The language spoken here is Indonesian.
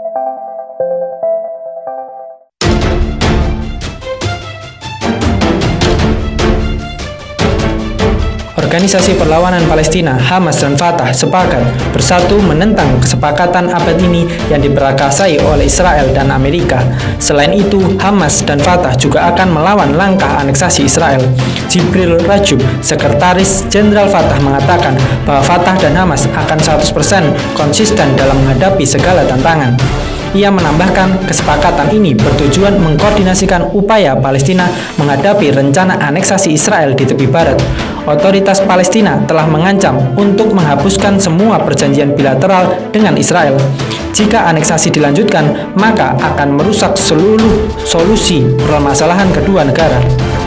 Organisasi Perlawanan Palestina, Hamas dan Fatah sepakat bersatu menentang kesepakatan abad ini yang diperakasai oleh Israel dan Amerika. Selain itu, Hamas dan Fatah juga akan melawan langkah aneksasi Israel. Jibril Rajub, Sekretaris Jenderal Fatah, mengatakan bahwa Fatah dan Hamas akan 100% konsisten dalam menghadapi segala tantangan. Ia menambahkan kesepakatan ini bertujuan mengkoordinasikan upaya Palestina menghadapi rencana aneksasi Israel di tepi barat. Otoritas Palestina telah mengancam untuk menghapuskan semua perjanjian bilateral dengan Israel. Jika aneksasi dilanjutkan, maka akan merusak seluruh solusi permasalahan kedua negara.